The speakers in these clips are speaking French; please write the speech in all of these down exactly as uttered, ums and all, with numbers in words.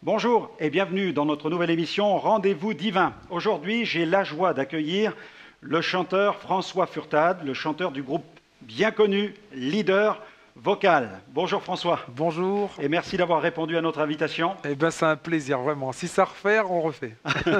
Bonjour et bienvenue dans notre nouvelle émission Rendez-vous divin. Aujourd'hui, j'ai la joie d'accueillir le chanteur François Furtad, le chanteur du groupe bien connu Leader Vocal. Bonjour François. Bonjour. Et merci d'avoir répondu à notre invitation. Eh bien, c'est un plaisir, vraiment. Si ça refaire, on refait.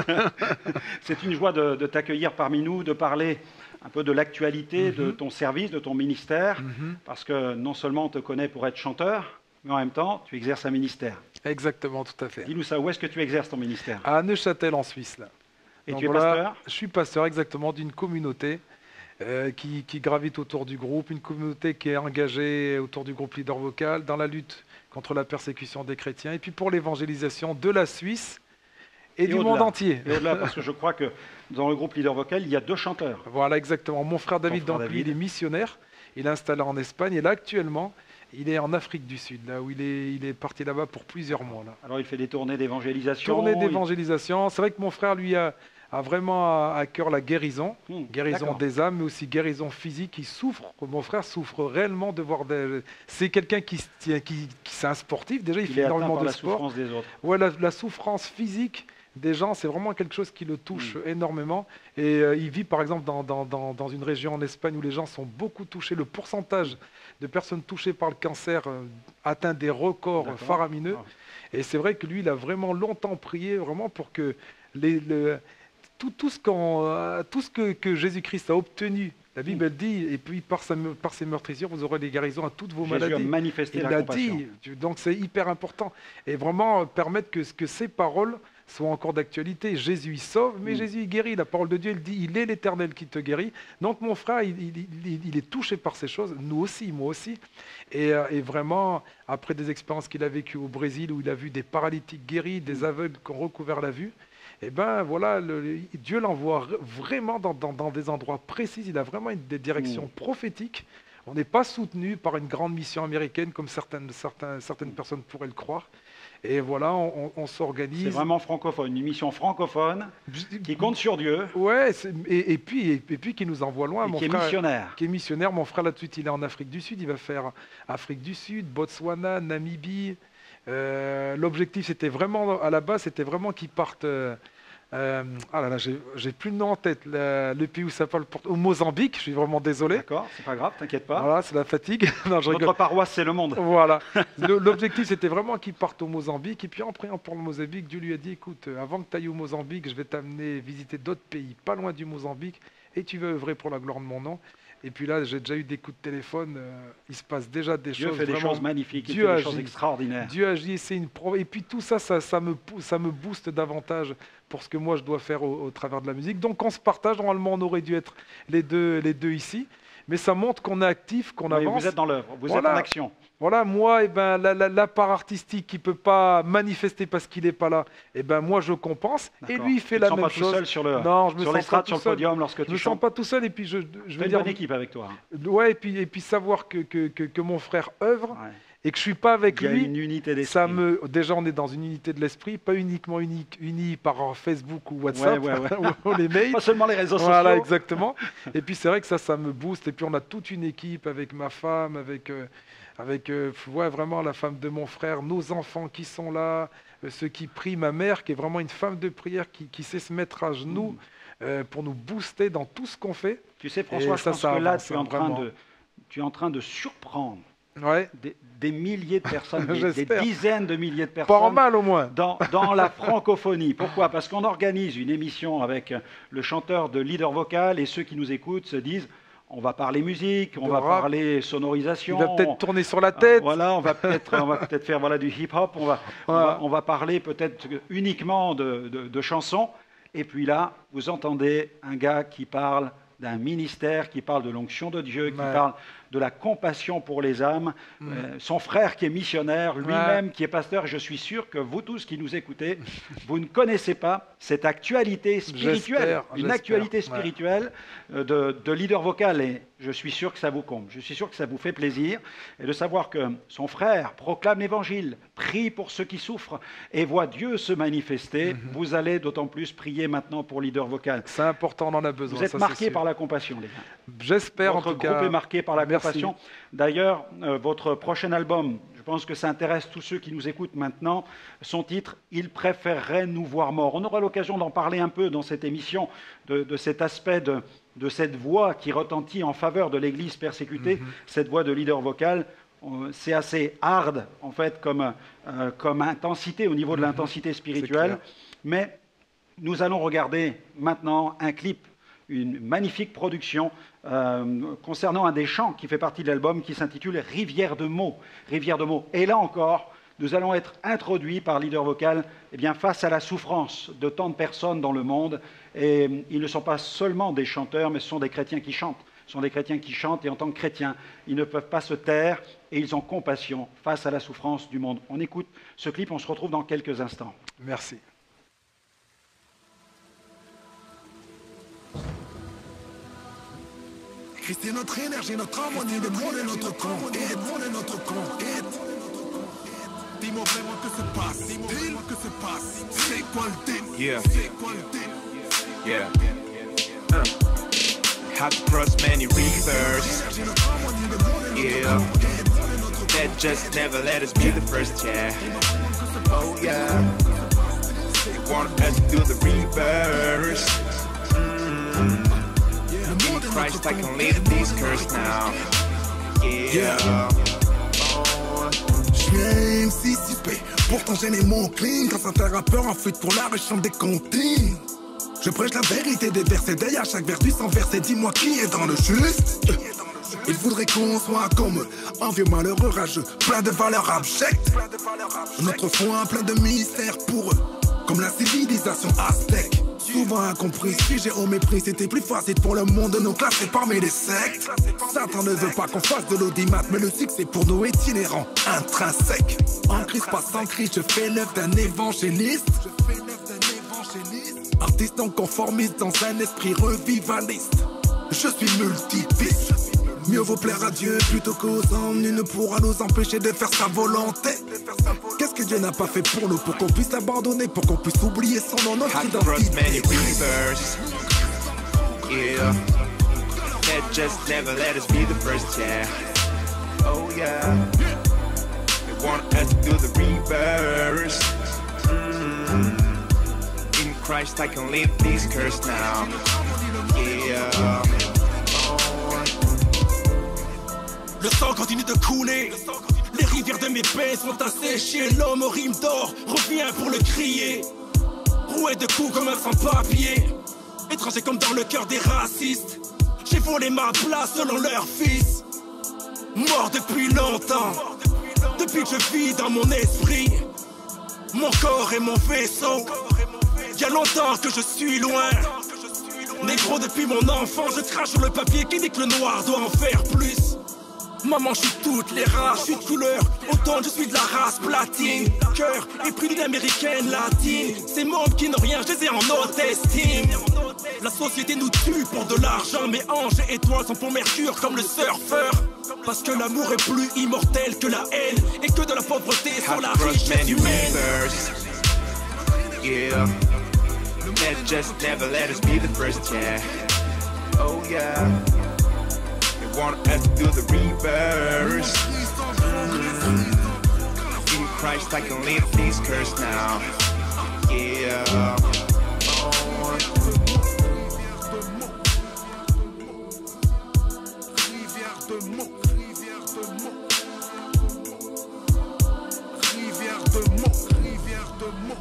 C'est une joie de, de t'accueillir parmi nous, de parler un peu de l'actualité mm-hmm. de ton service, de ton ministère, mm-hmm. parce que non seulement on te connaît pour être chanteur, mais en même temps, tu exerces un ministère. Exactement, tout à fait. Dis-nous ça, où est-ce que tu exerces ton ministère? À Neuchâtel, en Suisse. Là. Et Donc tu es voilà, pasteur? Je suis pasteur, exactement, d'une communauté euh, qui, qui gravite autour du groupe, une communauté qui est engagée autour du groupe Leader Vocal dans la lutte contre la persécution des chrétiens, et puis pour l'évangélisation de la Suisse et, et du monde entier. Et au-delà, parce que je crois que dans le groupe Leader Vocal, il y a deux chanteurs. Voilà, exactement. Mon frère David, frère donc, David. Lui, il est missionnaire, il est installé en Espagne, et là, actuellement, il est en Afrique du Sud, là où il est, il est parti là-bas pour plusieurs mois. Là. Alors il fait des tournées d'évangélisation. Tournées d'évangélisation. C'est vrai que mon frère, lui, a, a vraiment à, à cœur la guérison, mmh, guérison des âmes, mais aussi guérison physique. Il souffre, mon frère souffre réellement de voir des... C'est quelqu'un qui, qui, qui c'est un sportif, déjà, il, il fait énormément de la sport. Souffrance des autres. Ouais, la, la souffrance physique des gens, c'est vraiment quelque chose qui le touche mmh. énormément. Et euh, il vit par exemple dans, dans, dans, dans une région en Espagne où les gens sont beaucoup touchés. Le pourcentage de personnes touchées par le cancer euh, atteint des records faramineux. Ah. Et c'est vrai que lui, il a vraiment longtemps prié vraiment pour que les, le, tout, tout ce, euh, tout ce que, que Jésus-Christ a obtenu. La Bible elle dit, et puis par, sa, par ses meurtrissures, vous aurez les guérisons à toutes vos Jésus maladies. A manifesté il la l'a compassion. dit, donc c'est hyper important. Et vraiment euh, permettre que, que ces paroles soient encore d'actualité. Jésus il sauve, mais mmh. Jésus il guérit. La parole de Dieu, elle dit, il est l'Éternel qui te guérit. Donc mon frère, il, il, il, il est touché par ces choses, nous aussi, moi aussi. Et, euh, et vraiment, après des expériences qu'il a vécues au Brésil, où il a vu des paralytiques guéris, des aveugles qui ont recouvert la vue, et eh ben voilà, le, Dieu l'envoie vraiment dans, dans, dans des endroits précis. Il a vraiment une, des directions mmh. prophétiques. On n'est pas soutenu par une grande mission américaine comme certaines, certaines, certaines personnes pourraient le croire. Et voilà, on, on s'organise. C'est vraiment francophone, une mission francophone qui compte sur Dieu. Ouais, et, et, puis, et, et puis qui nous envoie loin. Et mon qui frère, est missionnaire. Qui est missionnaire. Mon frère, là-dessus, il est en Afrique du Sud. Il va faire Afrique du Sud, Botswana, Namibie. Euh, L'objectif, c'était vraiment, à la base, c'était vraiment qu'ils partent... Euh, Euh, ah là là, j'ai plus le nom en tête. Le, le pays où ça parle au Mozambique. Je suis vraiment désolé. D'accord, c'est pas grave, t'inquiète pas. Voilà, c'est la fatigue. Non, je Notre rigole. paroisse, c'est le monde. Voilà. L'objectif, c'était vraiment qu'ils partent au Mozambique. Et puis en priant pour le Mozambique, Dieu lui a dit, écoute, avant que tu ailles au Mozambique, je vais t'amener visiter d'autres pays, pas loin du Mozambique, et tu vas œuvrer pour la gloire de mon nom. Et puis là, j'ai déjà eu des coups de téléphone. Euh, il se passe déjà des Dieu choses. Dieu fait vraiment, des choses magnifiques, Dieu il fait agit, des choses extraordinaires. Dieu agit, c'est une pro... Et puis tout ça, ça, ça, me, ça me booste davantage pour ce que moi je dois faire au, au travers de la musique. Donc on se partage. Normalement, on aurait dû être les deux, les deux ici. Mais ça montre qu'on est actif, qu'on oui, avance. Vous êtes dans l'œuvre, vous voilà. êtes en action. Voilà, moi, eh ben, la, la, la part artistique qui ne peut pas manifester parce qu'il n'est pas là, eh ben, moi, je compense. Et lui, il fait tu la te sens même pas chose. tout seul sur le, non, je me sur sens l'estrade, pas sur tout le podium lorsque tu Je ne me chantes. sens pas tout seul. Et puis, je, je veux une dire, bonne équipe avec toi. Ouais, et puis, et puis savoir que, que, que, que mon frère œuvre. Ouais. Et que je ne suis pas avec lui, il y a une unité d'esprit. Ça me, déjà, on est dans une unité de l'esprit, pas uniquement uni, unis par Facebook ou WhatsApp ouais, ouais, ouais. ou les mails. Pas seulement les réseaux sociaux. Voilà, exactement. Et puis c'est vrai que ça, ça me booste. Et puis on a toute une équipe avec ma femme, avec, euh, avec euh, ouais, vraiment la femme de mon frère, nos enfants qui sont là, euh, ceux qui prient, ma mère qui est vraiment une femme de prière qui, qui sait se mettre à genoux mmh. euh, pour nous booster dans tout ce qu'on fait. Tu sais, François, et je ça, pense ça que là, avance, tu es en train vraiment. de, tu es en train de surprendre. Ouais. Des, des milliers de personnes, des, des dizaines de milliers de personnes. Pas en mal au moins. Dans, dans la francophonie. Pourquoi? Parce qu'on organise une émission avec le chanteur de Leader Vocal et ceux qui nous écoutent se disent on va parler musique, on de va rap. parler sonorisation. Il va peut-être tourner sur la tête. Voilà, on va peut-être on va peut-être faire voilà, du hip-hop, on va, voilà. on, va, on va parler peut-être uniquement de, de, de chansons. Et puis là, vous entendez un gars qui parle d'un ministère, qui parle de l'onction de Dieu, qui ouais. parle de la compassion pour les âmes, mmh. euh, son frère qui est missionnaire, lui-même ouais. qui est pasteur. Je suis sûr que vous tous qui nous écoutez, vous ne connaissez pas cette actualité spirituelle, une actualité spirituelle ouais. de, de Leader Vocal. Et je suis sûr que ça vous comble, je suis sûr que ça vous fait plaisir. Et de savoir que son frère proclame l'évangile, prie pour ceux qui souffrent et voit Dieu se manifester, mmh. vous allez d'autant plus prier maintenant pour Leader Vocal. C'est important, on en a besoin. Vous êtes ça, marqués par la compassion, les gars. J'espère en tout Votre cas. groupe est marqué par la Merci passion. D'ailleurs, euh, votre prochain album, je pense que ça intéresse tous ceux qui nous écoutent maintenant, son titre « Il préférerait nous voir morts ». On aura l'occasion d'en parler un peu dans cette émission, de, de cet aspect de, de cette voix qui retentit en faveur de l'Église persécutée, mm-hmm. cette voix de leader vocal. C'est assez hard, en fait, comme, euh, comme intensité, au niveau de l'intensité spirituelle. Mais nous allons regarder maintenant un clip, une magnifique production euh, concernant un des chants qui fait partie de l'album, qui s'intitule « Rivière de mots ». Rivière de mots. Et là encore, nous allons être introduits par leader vocal eh bien, face à la souffrance de tant de personnes dans le monde. Et ils ne sont pas seulement des chanteurs, mais ce sont des chrétiens qui chantent. Ce sont des chrétiens qui chantent et en tant que chrétiens, ils ne peuvent pas se taire et ils ont compassion face à la souffrance du monde. On écoute ce clip, on se retrouve dans quelques instants. Merci. Christ est notre énergie, notre harmonie, le monde est notre conquête, le monde est notre conquête. Dis-moi vraiment que se passe, dis-moi vraiment que se passe. C'est quoi le thème? Yeah. C'est quoi le thème? Yeah. Uh. Had to cross many rivers, yeah, that just never let us be the first, yeah. Oh yeah, they want us to do the reverse. Mm. In Christ I can leave this curse now, yeah. Oh. J'viens M C suspect, pourtant j'ai les mots clean. Quand c'est un rappeur en fuite pour la réchante des comptines. Je prêche la vérité des versets, derrière chaque vers du sans verset. Dis-moi qui est dans le juste. Il faudrait qu'on soit comme eux, un vieux malheureux rageux, plein de valeurs abjectes. Notre foi plein de mystères pour eux, comme la civilisation aztèque. Souvent incompris, figé au mépris, c'était plus facile pour le monde de nous classer parmi les sectes. Satan ne veut pas qu'on fasse de l'audimat, mais le succès pour nous est inhérent, intrinsèque. En Christ, pas sans Christ, je fais l'œuvre d'un évangéliste. Artiste non conformiste dans un esprit revivaliste. Je suis multipiste. Mieux vaut plaire à Dieu plutôt qu'aux hommes. Nul ne pourra nous empêcher de faire sa volonté. Qu'est-ce que Dieu n'a pas fait pour nous, pour qu'on puisse l'abandonner, pour qu'on puisse oublier son nom, notre identité. Yeah, that just never let us be the first, yeah. Oh yeah, they want us to do the reverse. Mm. In Christ I can leave this curse now, yeah. Le sang continue de couler, les rivières de mes peines sont asséchées. L'homme au rime d'or revient pour le crier. Roué de coups comme un sans-papier, étranger comme dans le cœur des racistes. J'ai volé ma place selon leur fils. Mort depuis longtemps, depuis que je vis dans mon esprit. Mon corps est mon vaisseau, y'a longtemps que je suis loin. Négro depuis mon enfant, je crache sur le papier qui dit que le noir doit en faire plus. Maman, je suis toutes les races, je suis de couleur, autant je suis de la race platine. Cœur épris d'une américaine latine. Ces mondes qui n'ont rien, je les ai en haute estime. La société nous tue pour de l'argent, mais anges et étoiles sont pour Mercure comme le surfeur. Parce que l'amour est plus immortel que la haine, et que de la pauvreté sur la richesse humaine. Yeah, that just never let us be the first, yeah. Oh yeah, they want us to do the reverse. Mm. In Christ I can leave this curse now, yeah. Oh. Rivière de mots, rivière de mots, rivière de mots, rivière de mots.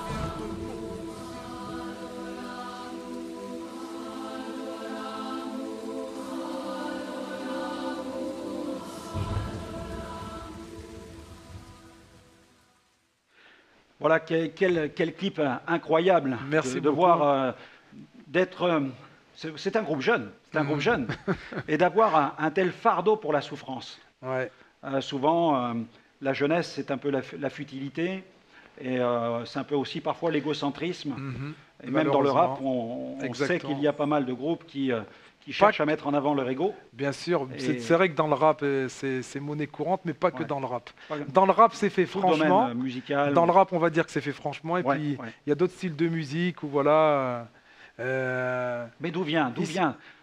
Voilà, quel, quel, quel clip incroyable. Merci de, de voir, euh, d'être... Euh, c'est un groupe jeune, c'est un mmh. groupe jeune. Et d'avoir un, un tel fardeau pour la souffrance. Ouais. Euh, souvent, euh, la jeunesse, c'est un peu la, la futilité. Et euh, c'est un peu aussi parfois l'égocentrisme. Mmh. Et même dans le rap, on, on sait qu'il y a pas mal de groupes qui... Euh, qui cherchent à mettre en avant leur ego. Bien sûr, et... c'est vrai que dans le rap, c'est monnaie courante, mais pas que ouais. dans le rap. Dans le rap, c'est fait tout franchement. Le domaine musical. Dans le rap, on va dire que c'est fait franchement. Et ouais, puis, il ouais. y a d'autres styles de musique où voilà... Euh... Mais d'où vient, d'où vient,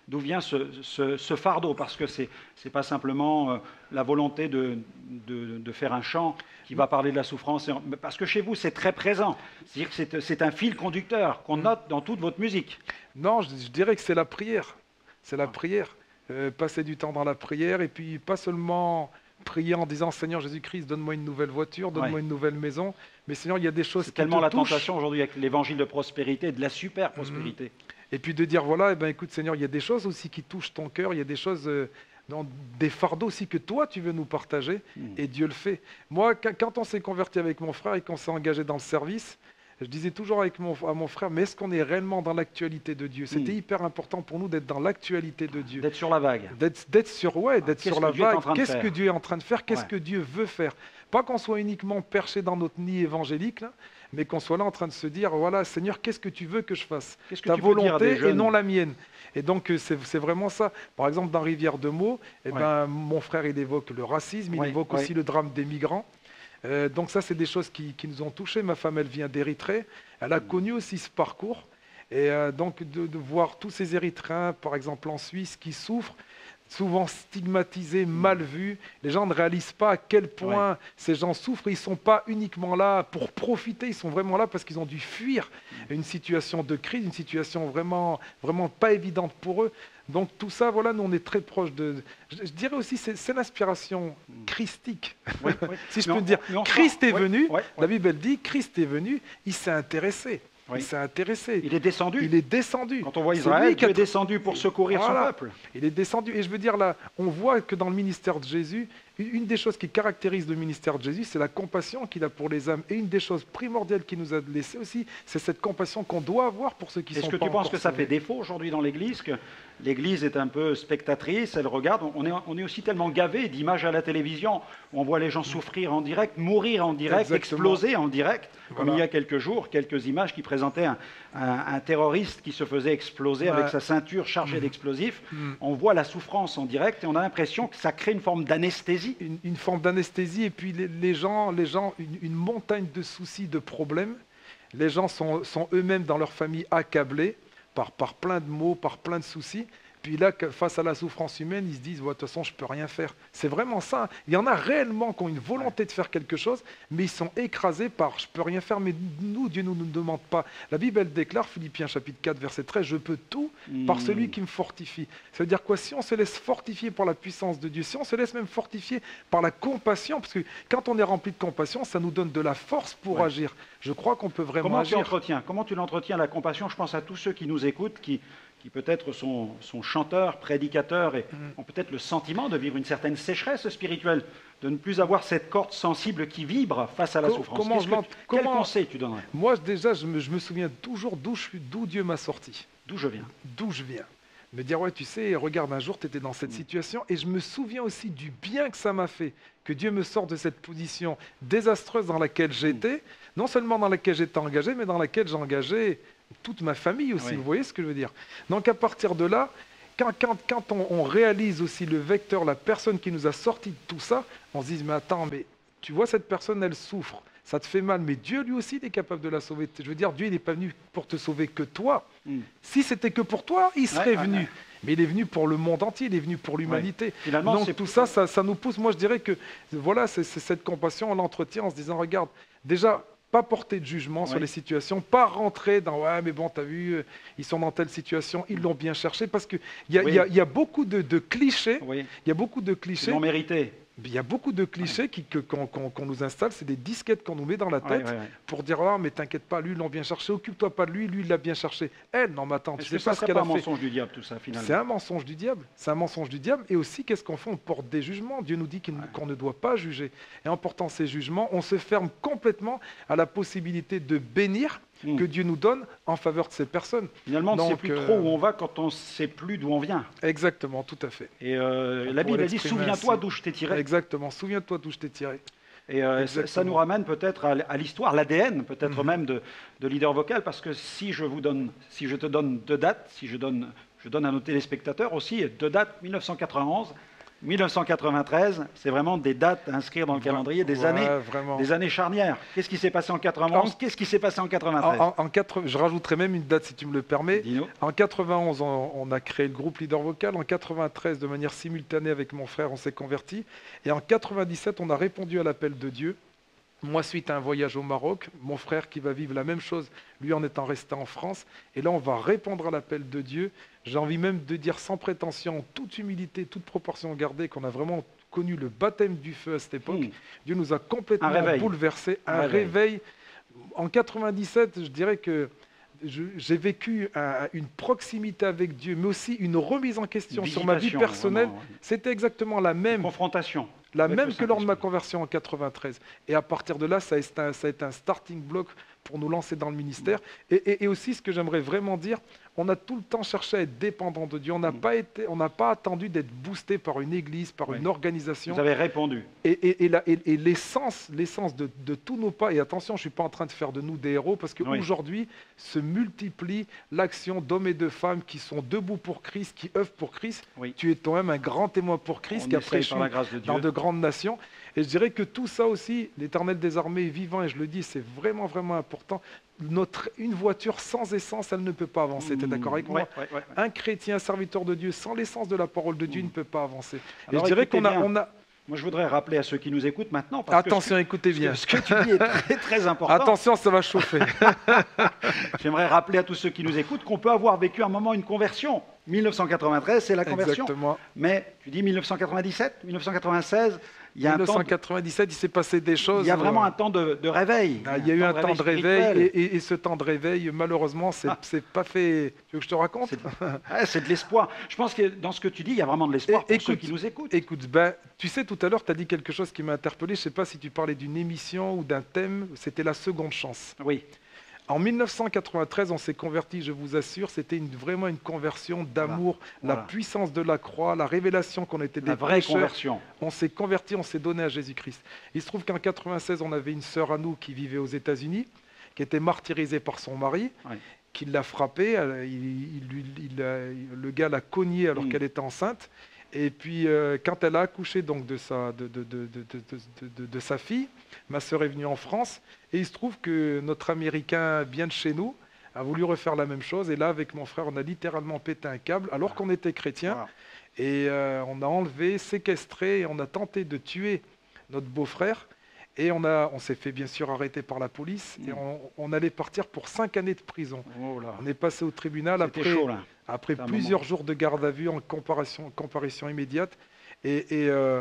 d'où vient ce, ce, ce fardeau, parce que c'est c'est pas simplement euh, la volonté de, de, de faire un chant qui va parler de la souffrance, parce que chez vous c'est très présent, c'est-à-dire que c'est c'est un fil conducteur qu'on note dans toute votre musique. Non, je, je dirais que c'est la prière. C'est la prière. Euh, passer du temps dans la prière et puis pas seulement prier en disant Seigneur Jésus-Christ, donne-moi une nouvelle voiture, donne-moi Ouais. une nouvelle maison. Mais Seigneur, il y a des choses C'est qui tellement te la touchent. tentation aujourd'hui avec l'évangile de prospérité, de la super prospérité. Et puis de dire voilà, eh ben, écoute Seigneur, il y a des choses aussi qui touchent ton cœur, il y a des choses, euh, dans, des fardeaux aussi que toi tu veux nous partager Mm. et Dieu le fait. Moi, quand, quand on s'est converti avec mon frère et qu'on s'est engagé dans le service, je disais toujours avec mon, à mon frère, mais est-ce qu'on est réellement dans l'actualité de Dieu? C'était Mm. hyper important pour nous d'être dans l'actualité de Dieu. D'être sur la vague. D'être d'être sur, ouais, d'être qu'est-ce sur que la Dieu est en vague. train de Qu'est-ce faire? que Dieu est en train de faire? Qu'est-ce Ouais. que Dieu veut faire? Pas qu'on soit uniquement perché dans notre nid évangélique, là, mais qu'on soit là en train de se dire, voilà, Seigneur, qu'est-ce que tu veux que je fasse? Qu'est-ce que Ta tu peux dire à des volonté et jeunes? non la mienne. Et donc, euh, c'est c'est vraiment ça. Par exemple, dans Rivière de Meaux, eh Ouais. ben, mon frère, il évoque le racisme, il Ouais, évoque ouais. aussi le drame des migrants. Euh, donc ça, c'est des choses qui, qui nous ont touchés. Ma femme, elle vient d'Érythrée. Elle a connu aussi ce parcours. Et euh, donc, de, de voir tous ces Érythréens, par exemple en Suisse, qui souffrent, souvent stigmatisés, mal vus. Les gens ne réalisent pas à quel point Ouais. ces gens souffrent. Ils ne sont pas uniquement là pour profiter, ils sont vraiment là parce qu'ils ont dû fuir une situation de crise, une situation vraiment, vraiment pas évidente pour eux. Donc tout ça, voilà, nous on est très proche de... Je, je dirais aussi, c'est c'est l'inspiration christique. Oui, oui. Si je Mais peux on- dire, mais on Christ sent- est ouais, venu, ouais, la ouais. Bible elle dit, Christ est venu, il s'est intéressé. Oui. Il s'est intéressé. Il est descendu. Il est descendu. Quand on voit C'est Israël, lui qui Dieu a est descendu pour secourir Voilà. son peuple. Il est descendu. Et je veux dire, là, on voit que dans le ministère de Jésus, une une des choses qui caractérise le ministère de Jésus, c'est la compassion qu'il a pour les âmes. Et une des choses primordiales qu'il nous a laissées aussi, c'est cette compassion qu'on doit avoir pour ceux qui sont Est-ce pas que tu penses encore que ça sauvés. fait défaut aujourd'hui dans l'Église, que l'Église est un peu spectatrice, elle regarde, on est, on est aussi tellement gavé d'images à la télévision, où on voit les gens souffrir en direct, mourir en direct, Exactement. exploser en direct, comme Voilà. il y a quelques jours, quelques images qui présentaient un, un- un terroriste qui se faisait exploser Ouais. avec sa ceinture chargée d'explosifs. Mm. On voit la souffrance en direct et on a l'impression que ça crée une forme d'anesthésie. Une, une forme d'anesthésie et puis les, les gens, les gens une, une montagne de soucis, de problèmes. Les gens sont, sont eux-mêmes dans leur famille accablés par, par plein de maux, par plein de soucis. Puis là, que- face à la souffrance humaine, ils se disent, ouais, de toute façon, je ne peux rien faire. C'est vraiment ça. Il y en a réellement qui ont une volonté de faire quelque chose, mais ils sont écrasés par, je ne peux rien faire, mais nous, Dieu ne nous, nous demande pas. La Bible, elle déclare, Philippiens chapitre quatre, verset treize, je peux tout par Mm. celui qui me fortifie. Ça veut dire quoi? Si on se laisse fortifier par la puissance de Dieu, si on se laisse même fortifier par la compassion, parce que quand on est rempli de compassion, ça nous donne de la force pour Ouais. agir. Je crois qu'on peut vraiment Comment tu agir. entretiens Comment tu l'entretiens, la compassion? Je pense à tous ceux qui nous écoutent, qui, qui peut-être sont, sont chanteurs, prédicateurs et ont peut-être le sentiment de vivre une certaine sécheresse spirituelle, de ne plus avoir cette corde sensible qui vibre face à la Co- souffrance. comment Qu'est-ce je que l'ent- tu- Quel comment- conseil tu donnerais? Moi, déjà, je me, je me souviens toujours d'où je suis- d'où Dieu m'a sorti, D'où je viens? d'où je viens. Me dire, ouais, tu sais, regarde, un jour, tu étais dans cette situation, et je me souviens aussi du bien que ça m'a fait, que Dieu me sorte de cette position désastreuse dans laquelle j'étais, non seulement dans laquelle j'étais engagé, mais dans laquelle j'ai engagé toute ma famille aussi, Oui. vous voyez ce que je veux dire? Donc à partir de là, quand, quand, quand on, on réalise aussi le vecteur, la personne qui nous a sorti de tout ça, on se dit, mais attends, mais tu vois, cette personne, elle souffre, ça te fait mal, mais Dieu lui aussi il est capable de la sauver. Je veux dire, Dieu il n'est pas venu pour te sauver que toi. Mm. Si c'était que pour toi, il serait ouais, venu. ouais. Mais il est venu pour le monde entier, il est venu pour l'humanité. Finalement, Donc c'est- tout ça, ça, ça nous pousse. Moi, je dirais que voilà, c'est c'est cette compassion, on l'entretient en se disant, regarde, déjà, pas porter de jugement sur Oui. les situations, pas rentrer dans ouais, mais bon, t'as vu, euh, ils sont dans telle situation, ils l'ont bien cherché, parce qu'il y, a- Oui. il y a- il y a beaucoup de, de clichés. Oui, Il y a beaucoup de ils clichés. l'ont mérité. Il y a beaucoup de clichés qui- que- qu'on qu'on- qu'on nous installe, c'est des disquettes qu'on nous met dans la Ouais, tête ouais, ouais. pour dire ah mais t'inquiète pas, lui ils l'ont bien cherché, occupe-toi pas de lui, lui il l'a bien cherché. Elle, non mais attends, tu Est-ce sais que ça pas ce serait qu'elle pas a un fait. mensonge du diable, tout ça, finalement? C'est un mensonge du diable. C'est un mensonge du diable. Et aussi, qu'est-ce qu'on fait? On porte des jugements. Dieu nous dit qu'il- qu'on ne doit pas juger. Et en portant ces jugements, on se ferme complètement à la possibilité de bénir Mm. que Dieu nous donne en faveur de ces personnes. Finalement, on ne sait Donc, plus euh, trop où on va quand on ne sait plus d'où on vient. Exactement, tout à fait. Et euh, On la pourrait Bible a dit, l'exprimer souviens-toi ainsi. d'où je t'ai tiré. Exactement. Souviens-toi d'où je t'ai tiré. Et euh, ça, ça Exactement. nous ramène peut-être à, l- à l'histoire, l'A D N peut-être Mhm. même de, de leader vocal, parce que si je vous donne, si je te donne deux dates, si je donne, je donne à nos téléspectateurs aussi deux dates, mille neuf cent quatre-vingt-onze, mille neuf cent quatre-vingt-treize, c'est vraiment des dates à inscrire dans le calendrier, des, ouais, années, vraiment. des années charnières. Qu'est-ce qui s'est passé en quatre-vingt-onze? Qu'est-ce qui s'est passé en quatre-vingt-treize? En, en, en quatre, je rajouterai même une date si tu me le permets. Dis-nous. En quatre-vingt-onze, on, on a créé le groupe Leader Vocal. En quatre-vingt-treize, de manière simultanée avec mon frère, on s'est converti. Et en quatre-vingt-dix-sept, on a répondu à l'appel de Dieu. Moi, suite à un voyage au Maroc, mon frère qui va vivre la même chose, lui en étant resté en France. Et là, on va répondre à l'appel de Dieu. J'ai envie même de dire sans prétention, en toute humilité, toute proportion gardée, qu'on a vraiment connu le baptême du feu à cette époque. Mmh. Dieu nous a complètement bouleversés. Un, un réveil. réveil. En quatre-vingt-dix-sept, je dirais que j'ai vécu un, une proximité avec Dieu, mais aussi une remise en question Visitation, sur ma vie personnelle. Vraiment, ouais. C'était exactement la même. Une confrontation. La même que lors de ma conversion en quatre-vingt-treize. Et à partir de là, ça a été un, ça a été un starting block pour nous lancer dans le ministère. Et, et, et aussi, ce que j'aimerais vraiment dire, on a tout le temps cherché à être dépendant de Dieu. On n'a mmh. pas été, on n'a pas attendu d'être boosté par une église, par oui. une organisation. Vous avez répondu. Et, et, et, la, et, et l'essence, l'essence de, de tous nos pas, et attention, je ne suis pas en train de faire de nous des héros, parce qu'aujourd'hui oui. se multiplie l'action d'hommes et de femmes qui sont debout pour Christ, qui œuvrent pour Christ. Oui. Tu es toi-même un grand témoin pour Christ, on qui a prêché dans de grandes nations. Et je dirais que tout ça aussi, l'Éternel des armées est vivant, et je le dis, c'est vraiment, vraiment important. Notre, une voiture sans essence, elle ne peut pas avancer. Mmh, tu es d'accord avec ouais, moi ouais, ouais. Un chrétien, un serviteur de Dieu, sans l'essence de la parole de Dieu, mmh. ne peut pas avancer. Alors, et je dirais qu'on a, on a... Moi, je voudrais rappeler à ceux qui nous écoutent maintenant... Parce Attention, que ce, écoutez bien. Ce que, ce que tu dis est très, très important. Attention, ça va chauffer. J'aimerais rappeler à tous ceux qui nous écoutent qu'on peut avoir vécu un moment une conversion. mille neuf cent quatre-vingt-treize, c'est la conversion. Exactement. Mais tu dis mille neuf cent quatre-vingt-dix-sept, mille neuf cent quatre-vingt-seize, il y a mille neuf cent quatre-vingt-dix-sept, de... il s'est passé des choses. Il y a vraiment un temps de, de réveil. Ah, il y a eu un temps de réveil, réveil et, et, et ce temps de réveil, malheureusement, c'est ah. pas fait. Tu veux que je te raconte? C'est ouais, de l'espoir. Je pense que dans ce que tu dis, il y a vraiment de l'espoir pour écoute, ceux qui nous écoutent. Écoute, ben, tu sais, tout à l'heure, tu as dit quelque chose qui m'a interpellé. Je ne sais pas si tu parlais d'une émission ou d'un thème. C'était la seconde chance. Oui. En mille neuf cent quatre-vingt-treize, on s'est converti, je vous assure, c'était une, vraiment une conversion d'amour, voilà. la voilà. puissance de la croix, la révélation qu'on était des La vraie pécheurs. conversion. On s'est converti, on s'est donné à Jésus-Christ. Il se trouve qu'en quatre-vingt-seize, on avait une sœur à nous qui vivait aux États-Unis, qui était martyrisée par son mari, oui. qui l'a frappée. Il, il, il, il, le gars l'a cognée alors mmh. qu'elle était enceinte. Et puis, euh, quand elle a accouché donc, de, sa, de, de, de, de, de, de, de sa fille, ma sœur est venue en France. Et il se trouve que notre Américain bien de chez nous a voulu refaire la même chose. Et là, avec mon frère, on a littéralement pété un câble, alors qu'on était chrétiens. Wow. Et euh, on a enlevé, séquestré, et on a tenté de tuer notre beau-frère. Et on, a, on s'est fait bien sûr arrêter par la police. Mmh. Et on, on allait partir pour cinq années de prison. Oh là. On est passé au tribunal après, chaud, là. après plusieurs moment. jours de garde à vue en comparution, comparution immédiate. Et, et euh,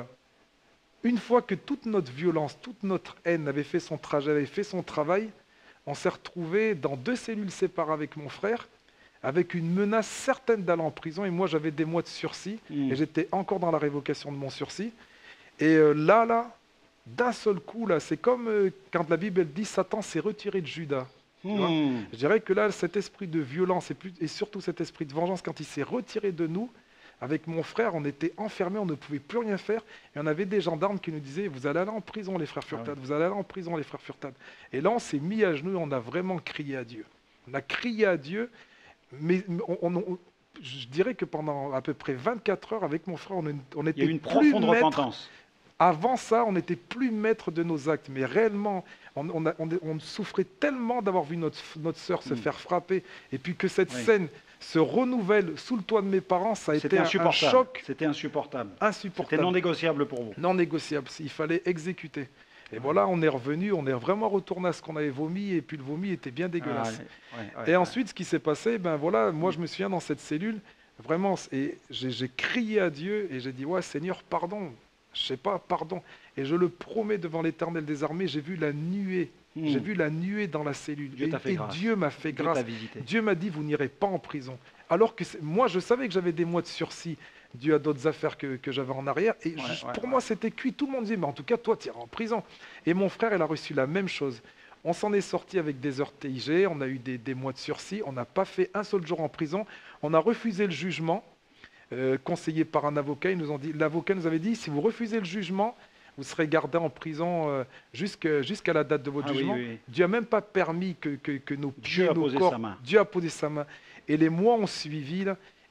une fois que toute notre violence, toute notre haine avait fait son trajet, avait fait son travail, on s'est retrouvés dans deux cellules séparées avec mon frère, avec une menace certaine d'aller en prison. Et moi, j'avais des mois de sursis. Mmh. Et j'étais encore dans la révocation de mon sursis. Et euh, là, là... d'un seul coup, là, c'est comme euh, quand la Bible elle dit Satan s'est retiré de Judas. Mmh. Je dirais que là, cet esprit de violence et, plus, et surtout cet esprit de vengeance, quand il s'est retiré de nous, avec mon frère, on était enfermés, on ne pouvait plus rien faire. Et on avait des gendarmes qui nous disaient Vous allez aller en prison, les frères Furtad, ah oui. vous allez aller en prison, les frères Furtad. Et là, on s'est mis à genoux et on a vraiment crié à Dieu. On a crié à Dieu, mais on, on, on, je dirais que pendant à peu près vingt-quatre heures, avec mon frère, on, on était. Il y a eu une profonde repentance. Avant ça, on n'était plus maître de nos actes, mais réellement, on, on, a, on, on souffrait tellement d'avoir vu notre, notre sœur se mmh. faire frapper, et puis que cette oui. scène se renouvelle sous le toit de mes parents, ça a été un, un choc. C'était insupportable. Insupportable. C'était non négociable pour vous. Non négociable, il fallait exécuter. Et ouais. voilà, on est revenu, on est vraiment retourné à ce qu'on avait vomi, et puis le vomi était bien dégueulasse. Ah, ouais, ouais, ouais, et ouais. ensuite, ce qui s'est passé, ben voilà, moi je me souviens dans cette cellule, vraiment, et j'ai crié à Dieu, et j'ai dit, ouais Seigneur, pardon. Je ne sais pas, pardon. Et je le promets devant l'Éternel des armées, j'ai vu la nuée. Mmh. J'ai vu la nuée dans la cellule. Dieu et, et Dieu m'a fait Dieu grâce. Dieu m'a dit, vous n'irez pas en prison. Alors que moi, je savais que j'avais des mois de sursis dû à d'autres affaires que, que j'avais en arrière. Et ouais, je, ouais, pour ouais. moi, c'était cuit. Tout le monde disait, mais en tout cas, toi, tu iras en prison. Et mon frère, il a reçu la même chose. On s'en est sorti avec des heures T I G, on a eu des, des mois de sursis, on n'a pas fait un seul jour en prison. On a refusé le jugement. Euh, conseillé par un avocat, ils nous ont dit, l'avocat nous avait dit, si vous refusez le jugement, vous serez gardé en prison euh, jusqu'à, jusqu'à la date de votre ah, jugement. Oui, oui. Dieu n'a même pas permis que, que, que nos pieds, Dieu nos a posé corps, sa main. Dieu a posé sa main. Et les mois ont suivi, là,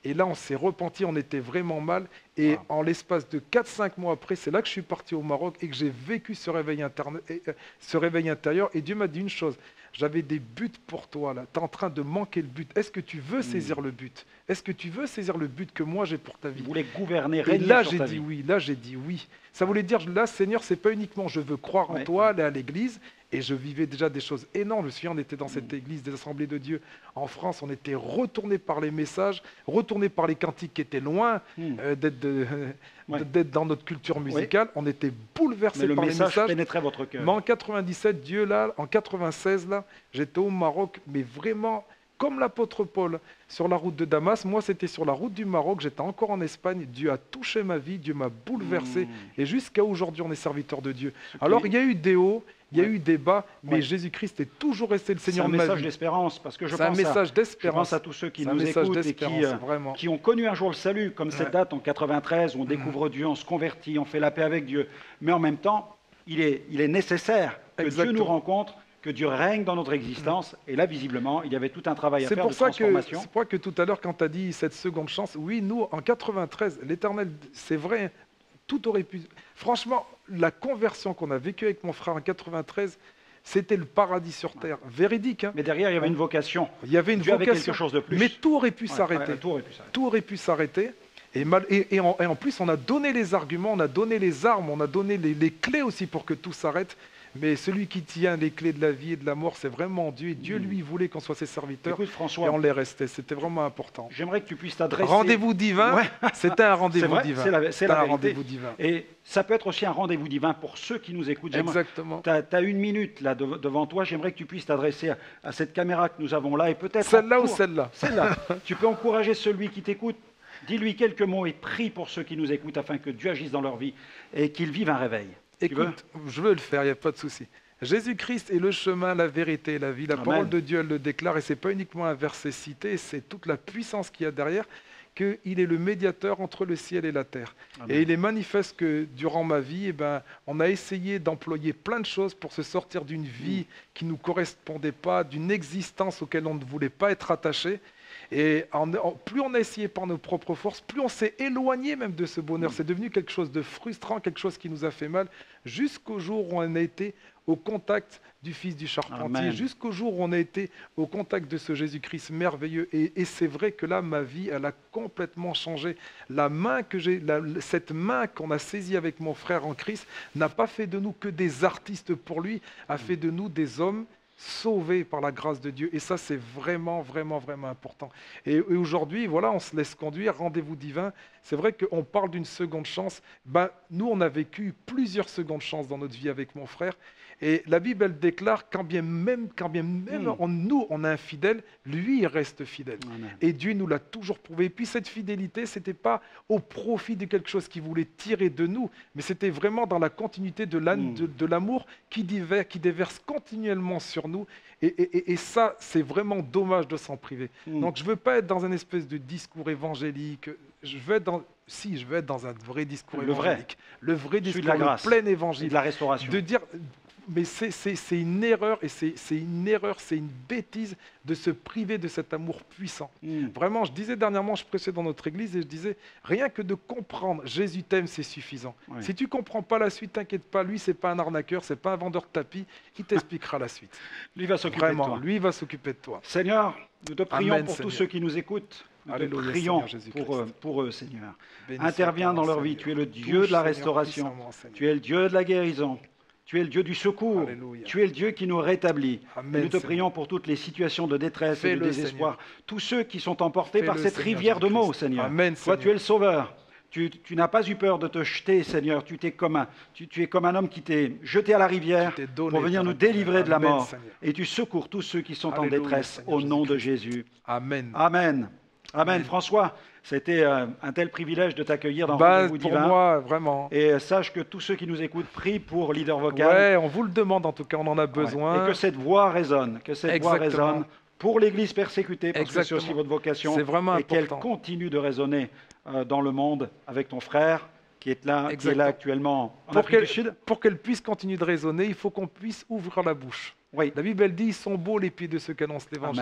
Et là, on s'est repenti, on était vraiment mal. Et Wow. en l'espace de quatre cinq mois après, c'est là que je suis parti au Maroc et que j'ai vécu ce réveil, interne- et, euh, ce réveil intérieur. Et Dieu m'a dit une chose, j'avais des buts pour toi là. Tu es en train de manquer le but. Est-ce que tu veux saisir le but? Est-ce que tu veux saisir le but que moi j'ai pour ta vie? Il voulait gouverner, Et régner là, sur j'ai ta dit vie. oui. Là, j'ai dit oui. Ça voulait dire, là, Seigneur, c'est pas uniquement je veux croire en Ouais. toi, aller à l'église. Et je vivais déjà des choses énormes. Je me souviens, on était dans cette église des Assemblées de Dieu en France. On était retourné par les messages, retourné par les cantiques qui étaient loin Mm. euh, d'être de- Ouais. d'être dans notre culture musicale. On était bouleversés Mais le par les message messages. pénétrait votre cœur. Mais en quatre-vingt-dix-sept, Dieu là, en quatre-vingt-seize là, j'étais au Maroc, mais vraiment comme l'apôtre Paul sur la route de Damas. Moi, c'était sur la route du Maroc. J'étais encore en Espagne. Dieu a touché ma vie. Dieu m'a bouleversé. Mm. Et jusqu'à aujourd'hui, on est serviteur de Dieu. Ce qui- Alors, il y a eu des hauts, il y a Ouais. eu des bas, mais Ouais. Jésus-Christ est toujours resté le C'est Seigneur un de ma message vie. d'espérance, parce que je C'est un pense, à, message je d'espérance. pense à tous ceux qui C'est un nous message écoutent et d'espérance, qui, euh, vraiment. qui ont connu un jour le salut, comme cette Ouais. date en quatre-vingt-treize, où on découvre Dieu, on se convertit, on fait la paix avec Dieu. Mais en même temps, il est, il est nécessaire que Dieu Exactement. nous rencontre, que Dieu règne dans notre existence. Et là, visiblement, il y avait tout un travail à C'est faire pour de ça que transformation. c'est pour ça que tout à l'heure, quand tu as dit cette seconde chance, oui, nous, en quatre-vingt-treize, l'Éternel, c'est vrai, tout aurait pu... Franchement, la conversion qu'on a vécue avec mon frère en quatre-vingt-treize, c'était le paradis sur terre. Véridique, hein. Mais derrière, il y avait une vocation. Il y avait une Dieu avait vocation, quelque chose de plus. mais tout aurait pu Ouais, s'arrêter. ouais, tout aurait pu s'arrêter. Tout aurait pu s'arrêter. Et, mal- et- et en, et en plus, on a donné les arguments, on a donné les armes, on a donné les, les clés aussi pour que tout s'arrête. Mais celui qui tient les clés de la vie et de la mort, c'est vraiment Dieu. Et Dieu, lui, voulait qu'on soit ses serviteurs. Écoute, Et François, on les restait. C'était vraiment important. j'aimerais que tu puisses t'adresser... Rendez-vous divin, Ouais. c'était un C'est rendez-vous vrai, divin. c'est la, c'est C'était la un vérité. rendez-vous divin. Et ça peut être aussi un rendez-vous divin pour ceux qui nous écoutent. J'aimerais- Exactement. Tu as une minute là de- devant toi. J'aimerais que tu puisses t'adresser à, à cette caméra que nous avons là et peut-être Celle-là ou encour- celle-là? Celle-là. Tu peux encourager celui qui t'écoute. Dis-lui quelques mots et prie pour ceux qui nous écoutent afin que Dieu agisse dans leur vie et qu'ils vivent un réveil. Tu veux? Écoute, je veux le faire, il n'y a pas de souci. Jésus-Christ est le chemin, la vérité et la vie. La Amen. parole de Dieu, elle le déclare, et ce n'est pas uniquement un verset cité, c'est toute la puissance qu'il y a derrière, qu'il est le médiateur entre le ciel et la terre. Amen. Et il est manifeste que durant ma vie, eh ben, on a essayé d'employer plein de choses pour se sortir d'une vie qui ne nous correspondait pas, d'une existence auquel on ne voulait pas être attaché. Et en- en- plus on a essayé par nos propres forces, plus on s'est éloigné même de ce bonheur. C'est devenu quelque chose de frustrant, quelque chose qui nous a fait mal, jusqu'au jour où on a été au contact du Fils du Charpentier, Amen. jusqu'au jour où on a été au contact de ce Jésus-Christ merveilleux. Et, et c'est vrai que là, ma vie, elle a complètement changé. La main que j'ai, la- cette main qu'on a saisie avec mon frère en Christ, n'a pas fait de nous que des artistes pour lui, a fait de nous des hommes sauvés par la grâce de Dieu. Et ça, c'est vraiment, vraiment, vraiment important. Et, et aujourd'hui, voilà, on se laisse conduire, rendez-vous divin. C'est vrai qu'on parle d'une seconde chance. Ben, nous, on a vécu plusieurs secondes chances dans notre vie avec mon frère. Et la Bible, elle déclare, quand bien même, quand bien même Mm. on- nous, on est infidèle, lui, il reste fidèle. Amen. Et Dieu nous l'a toujours prouvé. Et puis cette fidélité, ce n'était pas au profit de quelque chose qui voulait tirer de nous, mais c'était vraiment dans la continuité de l'âne- Mm. de, de l'amour qui, diver- qui déverse continuellement sur nous. Et, et- et- et ça, c'est vraiment dommage de s'en priver. Mm. Donc je ne veux pas être dans un espèce de discours évangélique. Je veux être dans... Si, je veux être dans un vrai discours Le vrai. évangélique. Le vrai Celui de discours, la le grâce. plein Et évangile. de la restauration. De dire, mais c'est- c'est c'est une erreur, et c'est c'est une erreur, c'est une bêtise de se priver de cet amour puissant. Mm. Vraiment, je disais dernièrement, je prêchais dans notre église et je disais, rien que de comprendre Jésus t'aime, c'est suffisant. Ouais. Si tu comprends pas la suite, t'inquiète pas, lui, c'est pas un arnaqueur, c'est pas un vendeur de tapis, il t'expliquera la suite. Lui va s'occuper de Vraiment, toi. lui, il va s'occuper de toi. Seigneur, nous te prions Amen, pour tous Seigneur. ceux qui nous écoutent. Nous te Alléluia, prions Seigneur Jésus-Christ. pour, eux, pour eux, Seigneur. Béni Interviens soit ton dans leur nom, vie. Seigneur. Tu es le Dieu Touche, de la Seigneur, restauration. puissamment, Seigneur. Tu es le Dieu de la guérison. Tu es le Dieu du secours. Alléluia. Tu es le Dieu qui nous rétablit. Amen, Et nous te Seigneur. prions pour toutes les situations de détresse et de Fais-le, désespoir. Tous ceux qui sont emportés Fais-le, par cette Seigneur rivière de mots, Jésus-Christ. Seigneur. Amen, Toi, tu Seigneur. es le Sauveur. Tu, tu n'as pas eu peur de te jeter, Seigneur. Tu, t'es comme un, tu, tu es comme un homme qui t'est jeté à la rivière Qui t'est donné pour venir par nous amour. délivrer de la Amen, mort. Seigneur. Et tu secours tous ceux qui sont en Alléluia, détresse Seigneur au nom de Jésus-Christ. Jésus. Amen. Amen. Amen. Amen. François, c'était euh, un tel privilège de t'accueillir dans Bah, Rendez-vous pour Divin. moi, vraiment. Et sache que tous ceux qui nous écoutent prient pour Leader Vocal. Ouais, on vous le demande en tout cas, on en a Ouais. besoin. Et que cette voix résonne, que cette voix Exactement. résonne pour l'Église persécutée, parce que c'est Exactement. aussi votre vocation. C'est vraiment et qu'elle important. continue de résonner euh, dans le monde avec ton frère qui est là, qui est Exactement. là actuellement en Pour Afrique qu'elle du Sud. pour qu'elle puisse continuer de raisonner, il faut qu'on puisse ouvrir la bouche. Oui. La Bible, elle dit, ils sont beaux les pieds de ceux qui annoncent l'évangile. Amen.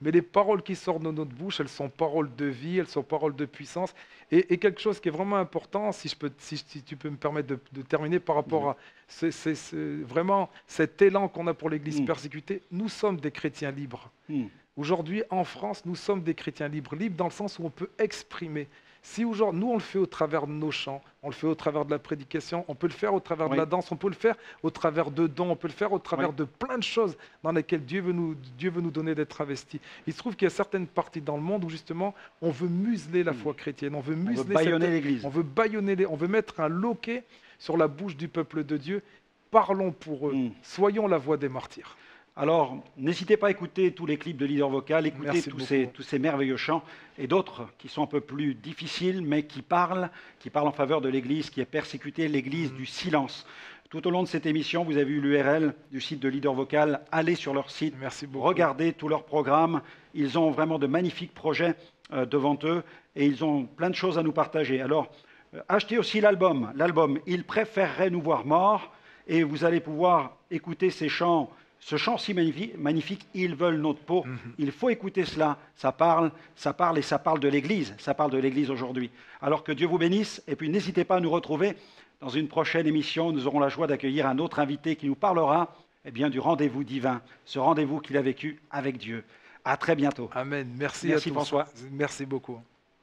Mais les paroles qui sortent de notre bouche, elles sont paroles de vie, elles sont paroles de puissance. Et, et quelque chose qui est vraiment important, si, je peux, si, si tu peux me permettre de, de terminer par rapport mmh. à c'est, c'est, c'est vraiment cet élan qu'on a pour l'Église mmh. persécutée, nous sommes des chrétiens libres. Mmh. Aujourd'hui, en France, nous sommes des chrétiens libres. Libres dans le sens où on peut exprimer. Si aujourd'hui, nous, on le fait au travers de nos chants, on le fait au travers de la prédication, on peut le faire au travers oui. de la danse, on peut le faire au travers de dons, on peut le faire au travers oui. de plein de choses dans lesquelles Dieu veut nous, Dieu veut nous donner d'être investis. Il se trouve qu'il y a certaines parties dans le monde où justement, on veut museler la foi chrétienne, on veut museler on veut bâillonner cette... l'Église. On veut bâillonner, les... on veut mettre un loquet sur la bouche du peuple de Dieu. Parlons pour eux, mm. soyons la voix des martyrs. Alors, n'hésitez pas à écouter tous les clips de Leader Vocal, écoutez tous ces, tous ces merveilleux chants et d'autres qui sont un peu plus difficiles, mais qui parlent, qui parlent en faveur de l'Église qui est persécutée, l'Église mmh. du silence. Tout au long de cette émission, vous avez eu l'U R L du site de Leader Vocal. Allez sur leur site, Merci beaucoup. Regardez tous leurs programmes. Ils ont vraiment de magnifiques projets euh, devant eux et ils ont plein de choses à nous partager. Alors, euh, achetez aussi l'album. L'album, Ils préféreraient nous voir morts, et vous allez pouvoir écouter ces chants. Ce chant si magnifique, magnifique, ils veulent notre peau. Mm-hmm. Il faut écouter cela. Ça parle, ça parle et ça parle de l'Église. Ça parle de l'Église aujourd'hui. Alors que Dieu vous bénisse. Et puis n'hésitez pas à nous retrouver dans une prochaine émission. Nous aurons la joie d'accueillir un autre invité qui nous parlera eh bien, du rendez-vous divin. Ce rendez-vous qu'il a vécu avec Dieu. À très bientôt. Amen. Merci, Merci à tous. François. Merci beaucoup.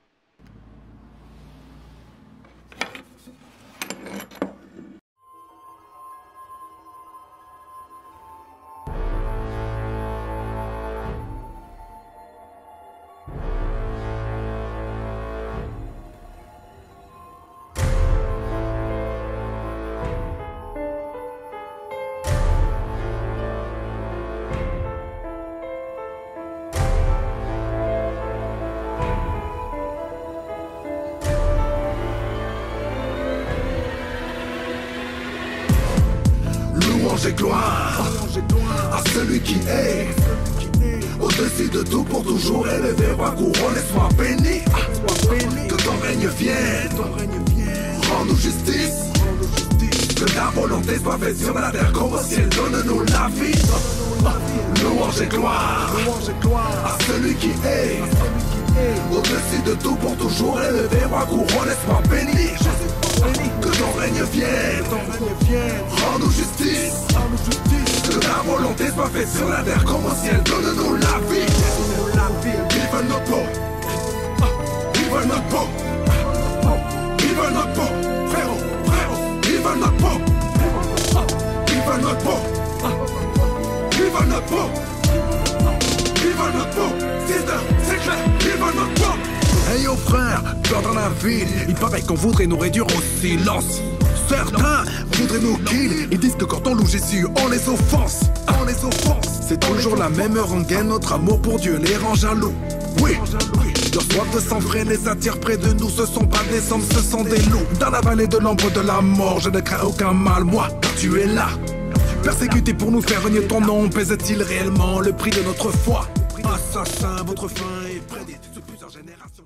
Louange et gloire à celui qui est au-dessus de tout pour toujours élevé, roi couronné, sois béni. Que ton règne vienne, rends-nous justice. Que ta volonté soit faite sur la terre comme au ciel, donne-nous la vie. Louange et gloire à celui qui est au-dessus de tout pour toujours élevé, roi couronné, sois béni. Que ton règne vienne, rends-nous justice. Que ta volonté soit faite sur la terre comme au ciel, donne-nous la vie. Ils veulent notre peau, ils veulent notre peau, ils veulent notre peau, frérot, frérot, ils veulent notre peau, ils veulent notre peau, ils veulent notre peau, ils veulent notre peau, sister, c'est clair, ils veulent notre peau. Hey yo frère, peur dans la ville, il paraît qu'on voudrait nous réduire au silence. Certains voudraient nous kill, ils disent que quand on loue Jésus, on les offense, on les offense. C'est toujours la même rengaine, notre amour pour Dieu les rend jaloux. Oui, leur soif de sang frais les attire près de nous, ce sont pas des hommes, ce sont des loups. Dans la vallée de l'ombre de la mort, je ne crains aucun mal, moi, car tu es là. Persécuté pour nous faire renier ton nom, pèse-t-il réellement le prix de notre foi? Assassin, votre fin est prédite sur plusieurs générations.